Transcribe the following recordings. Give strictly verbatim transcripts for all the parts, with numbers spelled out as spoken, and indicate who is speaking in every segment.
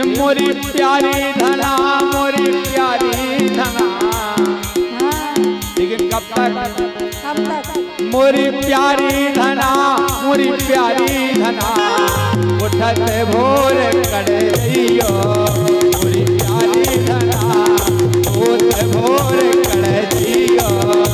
Speaker 1: मोरी प्यारी धना मोरी प्यारी धना। लेकिन कब तक
Speaker 2: कब तक
Speaker 1: मोरी प्यारी धना मोरी प्यारी धना उठत भोर करे जियो मोरी प्यारी धना उठत भोर करे जियो।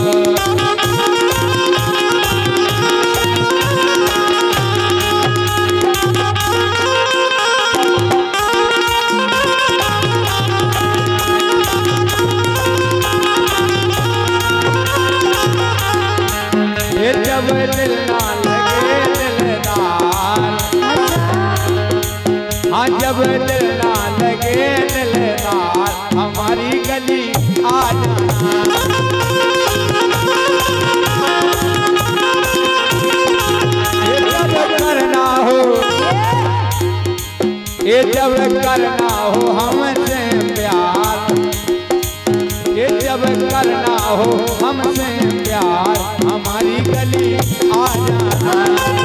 Speaker 1: जब दिल ना लगे दिलदार, हाँ जब दिल ना लगे दिलदार हमारी गली आ जाना। ये जब करना हो ये जब करना हो हमसे प्यार, ये जब करना हो हमसे प्यार हमारी गली आ जाना।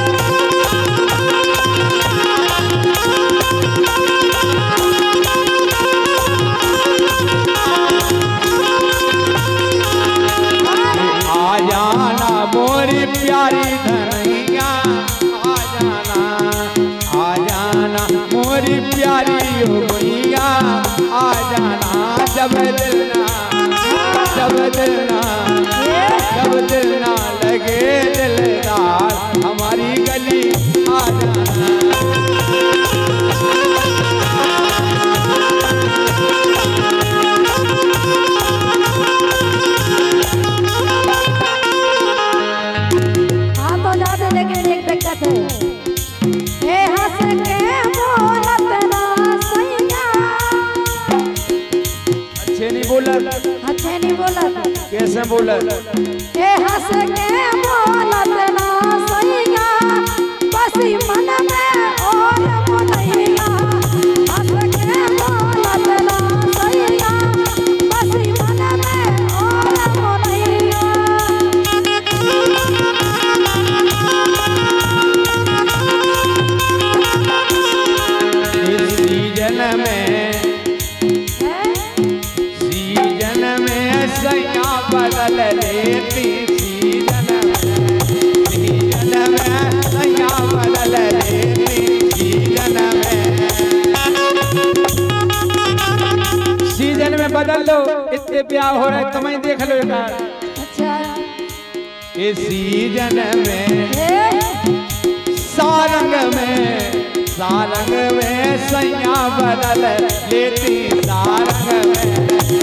Speaker 1: आ जाना मोरी प्यारी धनैया आ जाना आ जाना मोरी प्यारी भैया आ जाना। जब दिल ना जब दिल ना जब दिल ना लगे दिलदार हमारी गली आ जाना।
Speaker 2: हाँ तो जाते लेकिन एक दिक्कत है, ए हंस के बोलत ना सैया।
Speaker 1: अच्छे नहीं बोलत
Speaker 2: अच्छे नहीं बोलत
Speaker 1: कैसे बोलत?
Speaker 2: ए हंस के बोलत ना सैया बसी मन में और मनैया। हंस के बोलत ना सैया बसी मन में और मनैया।
Speaker 1: इस सीजन में सीजन में सैया बदल लेती सीजन में सीजन में सैया बदल लेती सीजन में। सीजन में बदल लो इतने प्यार हो रहा है तुम्हें देख लो एक बार।
Speaker 2: अच्छा
Speaker 1: इस सीजन में
Speaker 2: ए
Speaker 1: सारंग में सारंग में सैया बदल लेती सारंग में।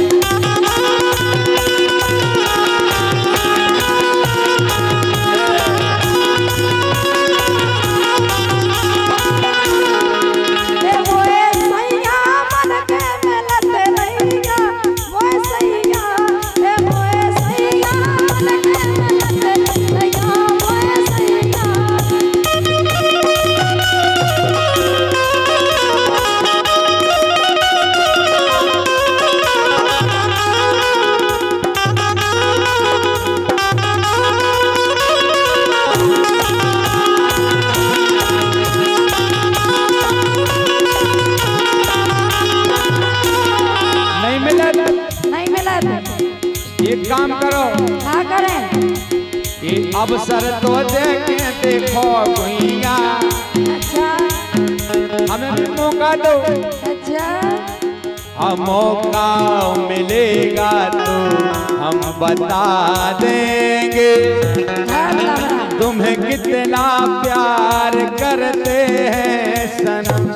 Speaker 1: एक काम करो
Speaker 2: क्या करें?
Speaker 1: ये अवसर तो देखे देखो गुइया।
Speaker 2: अच्छा
Speaker 1: हमें भी मौका दो।
Speaker 2: अच्छा
Speaker 1: हम मौका मिलेगा तो हम बता देंगे तुम्हें कितना प्यार करते हैं सनम।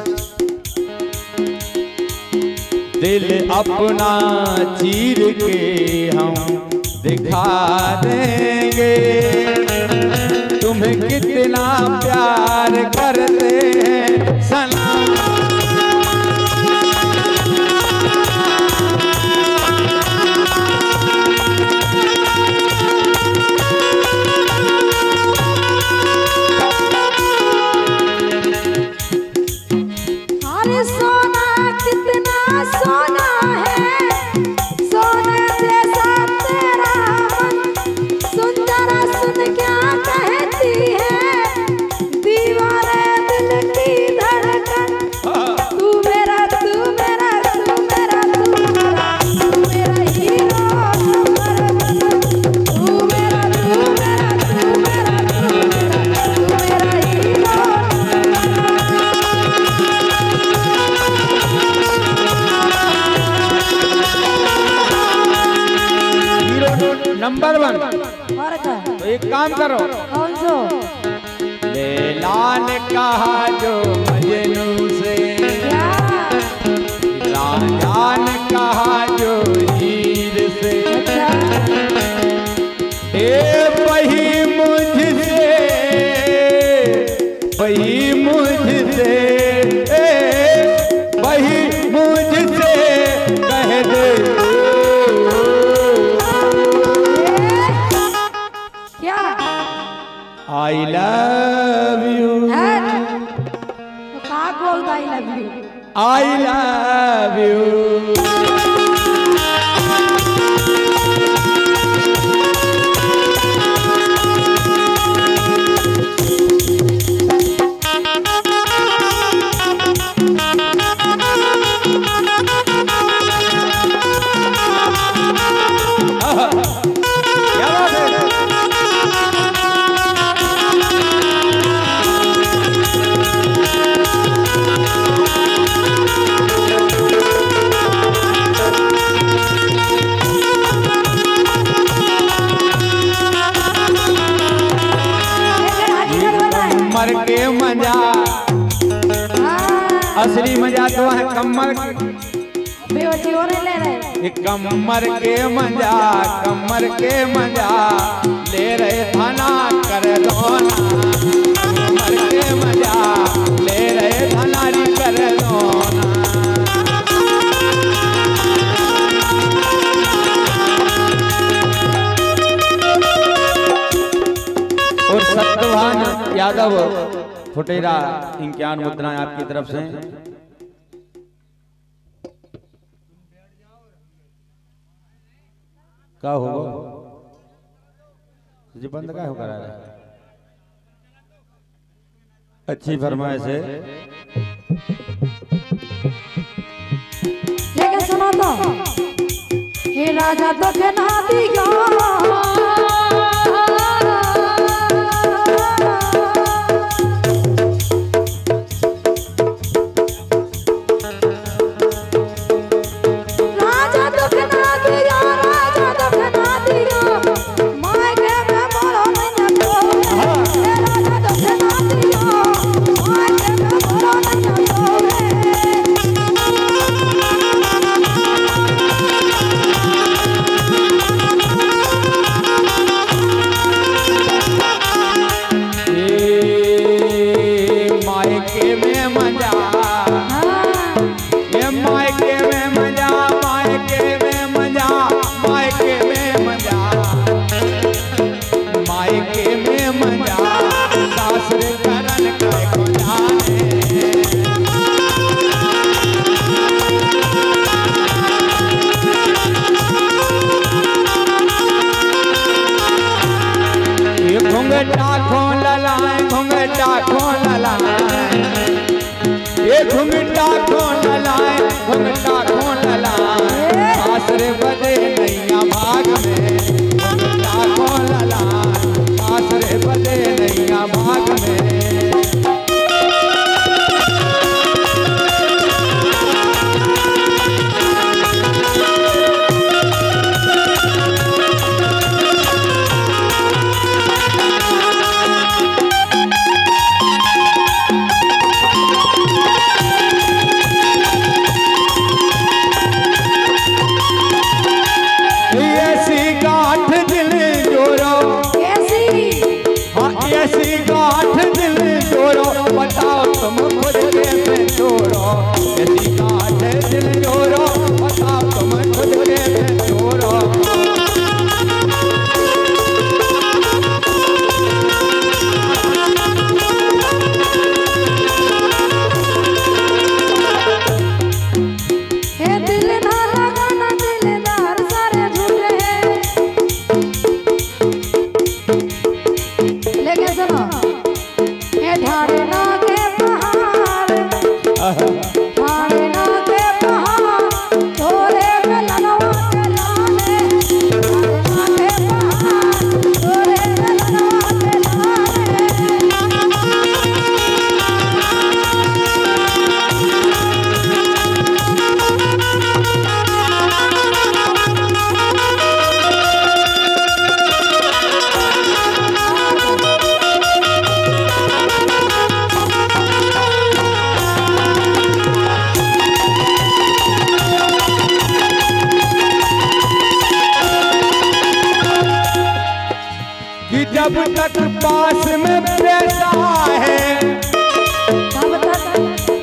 Speaker 1: दिल अपना चीर के हम दिखा देंगे तुम्हें कितना प्यार करते हैं सनम।
Speaker 2: अरे सोना कितना सोना है, सोने जैसा तेरा मन। सुन जरा सुन क्या कहती है दीवारे दिल की धड़कन। तू मेरा तू
Speaker 1: नंबर वन।
Speaker 2: और क्या?
Speaker 1: तो एक काम करो,
Speaker 2: कौन सो?
Speaker 1: लैला ने कहा जो मजनू से,
Speaker 2: क्या?
Speaker 1: राजा ने कहा जो हीर से,
Speaker 2: अच्छा।
Speaker 1: ए वही मुझसे, वही मुझसे, ए वही मुझसे कह दे।
Speaker 2: क्या?
Speaker 1: आई लव यू,
Speaker 2: तो कहाँ बोलता I love you?
Speaker 1: I love you. कमर के मजा, असली मजा तो है कमर
Speaker 2: बेवची हो रहे ले रहे।
Speaker 1: कमर के मजा, कमर के मजा ले रहे थाना कर दो ना, कमर के मजा ले रहे थानारी कर दो ना। और सत्यवान यादव फुटेरा इक्यावन मुद्राएं आपकी तरफ से। क्या होगा जी, बंद क्या होगा? अच्छी फरमाइश है,
Speaker 2: लेकिन सुनो तो, हे राजा तो के ना दिया,
Speaker 1: तक पास में पैसा है,
Speaker 2: तब तक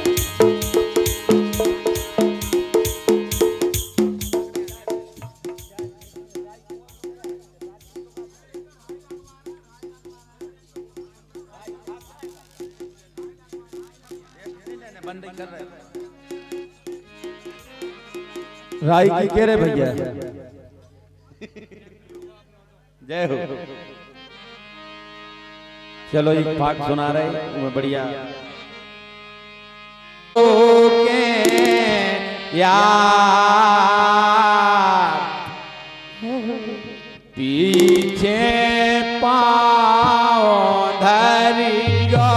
Speaker 1: राई की कह रहे भैया। जय हो। चलो एक पाठ सुना रहे वो बढ़िया। ओके यार पीछे पाँव धरियो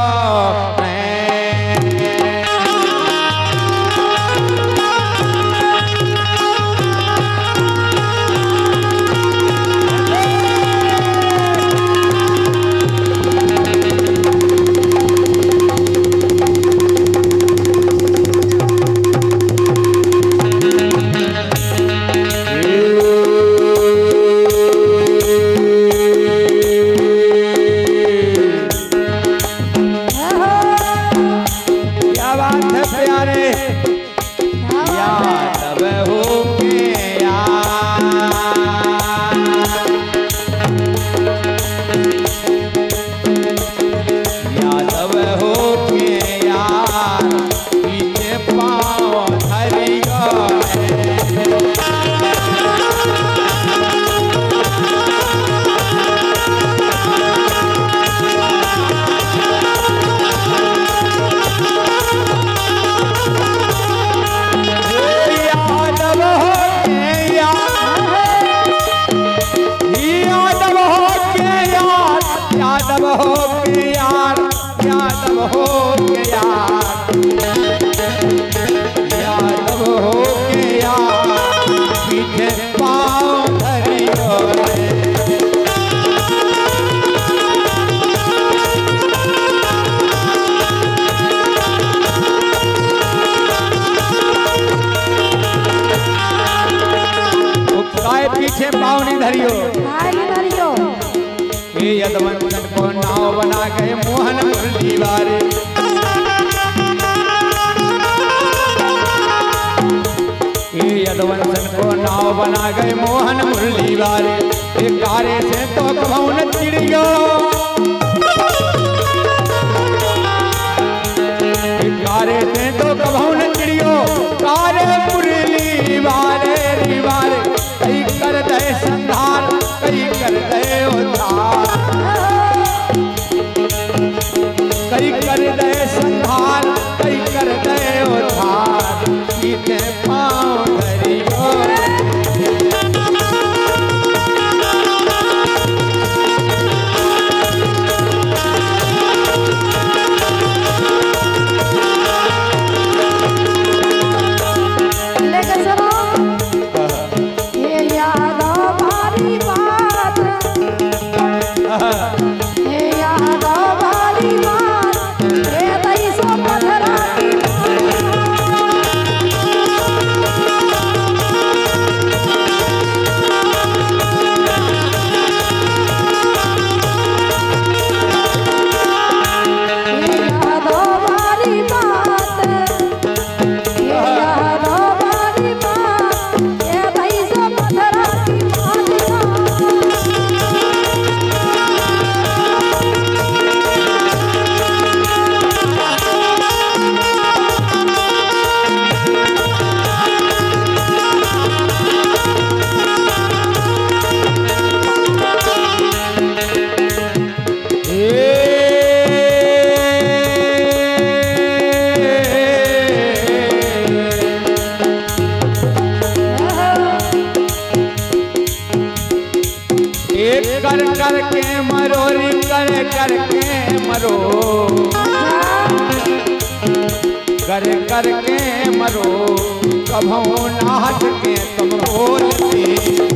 Speaker 1: पीछे पावनी धरियो
Speaker 2: धरियो
Speaker 1: ये यदवंतन को नाव बना गए मोहन मुरली वारे। ये यदवंतन को नाव बना गए मोहन मुरली वारे। एक कारे से तो कभौन चिड़ियो, एक कारे से तो कभौन चिड़ियो कारे मुरली वारे रिवारे। कई कर दे संधार कई कर दे उद्धार, कई कर दे संधार कई कर दे उद्धार। पीछे पाँव धरियो
Speaker 2: लेकर चलो कर कर के मरोरी कर कर के मरो, कर कर के मरो कभो नाथ के तुम बोलती।